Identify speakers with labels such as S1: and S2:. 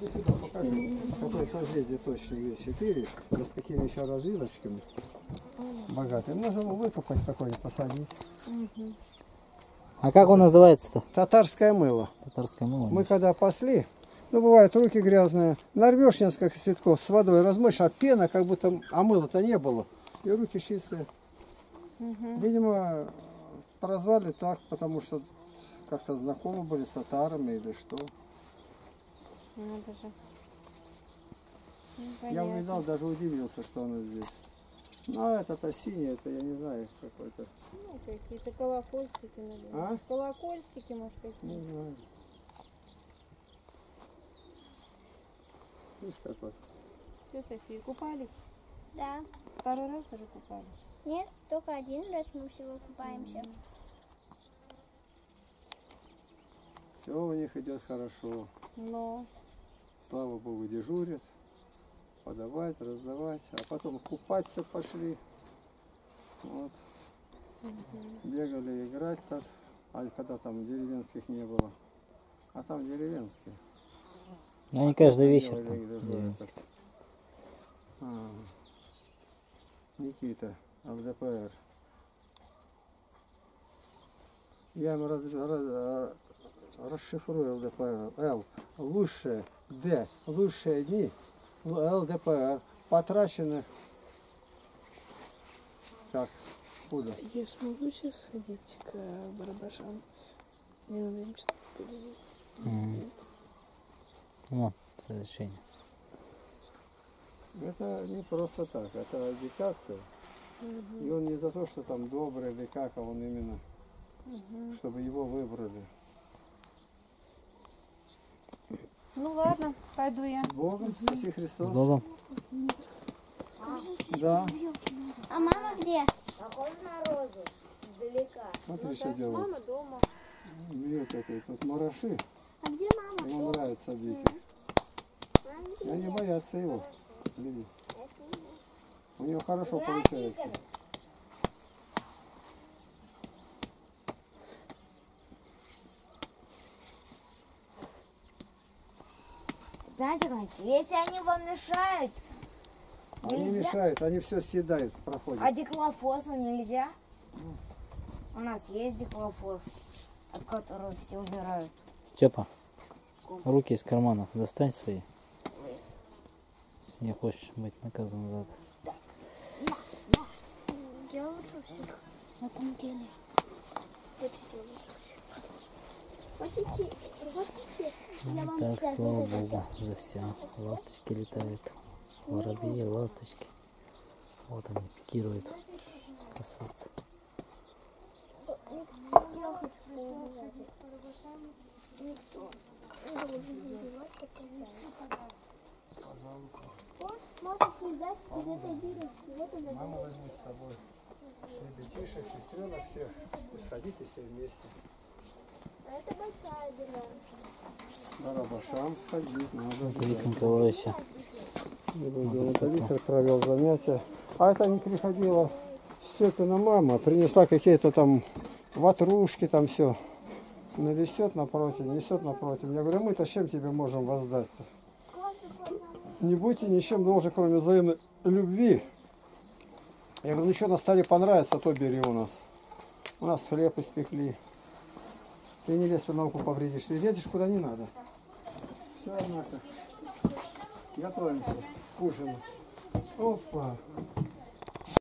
S1: Иди сюда, покажи, какое созвездие точно есть. 4, да с такими еще развилочками. Богатый. Можем выкопать какой-нибудь, посадить.
S2: А как он называется-то?
S1: Татарское мыло.
S2: Татарское мыло.
S1: Мы когда пасли, ну бывают руки грязные, нарвешь несколько цветков с водой, размочь, а пена как будто, а мыла-то не было. И руки чистые. Видимо, прозвали так, потому что как-то знакомы были с татарами или что.
S3: Надо же.
S1: Я увидал, даже удивился, что оно здесь. Ну, а это-то синее, это я не знаю, какой-то.
S3: Ну, какие-то колокольчики, наверное.
S1: А?
S3: Колокольчики, может, какие-то.
S1: Не знаю. Видишь, как вот.
S3: Что, София, купались?
S4: Да.
S3: Второй раз уже купались?
S4: Нет, только один раз мы всего купаемся.
S1: Все у них идет хорошо.
S3: Но.
S1: Слава Богу, дежурят. Подавать, раздавать. А потом купаться пошли. Вот. Бегали играть так. А когда там деревенских не было. А там деревенские.
S2: Ну, они каждый вечер
S1: Делали
S2: там.
S1: игры,
S2: деревенские.
S1: этот. Никита, ЛДПР. Я ему расшифрую ЛДПР. Л. Лучшие. Д. Лучшие дни. ЛДПР. Потрачены. Так, куда?
S5: Я смогу сейчас сходить к Барабашам? Мне надо им что-то поделать.
S2: Вот, разрешение.
S1: Это не просто так, это агитация. И он не за то, что там добрый или как, а он именно, чтобы его выбрали.
S3: Ну ладно, пойду я.
S1: С Богом, спаси Христос.
S2: С Богом.
S1: Да.
S4: А мама где?
S6: Похож на розу издалека.
S1: Смотри, что делают.
S3: Мама дома.
S1: Бьют эти тут мураши.
S4: А где мама?
S1: Ему нравится бить их. И они боятся его. Види. У него хорошо получается.
S6: Знаете, если они вам мешают,
S1: Они
S6: нельзя?
S1: мешают, они все съедают, проходят.
S6: А диклофосом нельзя? У нас есть диклофос, от которого все убирают.
S2: Степа, руки из карманов достань свои. Если не хочешь быть наказан за это.
S4: Я лучше всех на этом деле. Хотите лучше всех? Хотите? Хотите? Я вам
S2: Так,
S4: скажу.
S2: слава Богу, за все. Ласточки летают. Воробьи, ласточки. Вот они пикируют. Красавцы.
S4: Я хочу поубивать. Никто не должен убивать, вот, можете ждать из этой дырочки. Вот она.
S1: Маму возьми с собой. Ребятишек, сестренок всех. Сходите все вместе.
S4: А это большая дыра.
S1: Барабашам сходить надо.
S2: Виктор Николаевича.
S1: Это Виктор провел занятия. А это не приходила Степина мама. Принесла какие-то там ватрушки, там все. Несет напротив, несет напротив. Я говорю, мы-то чем тебе можем воздать-то? Не будьте ничем должны, кроме взаимной любви. Я говорю, ну что на столе понравится, то бери у нас. У нас хлеб испекли. Ты не лезь в науку повредишь. Ты лезешь куда не надо. Все, однако. Готовимся к ужину. Опа.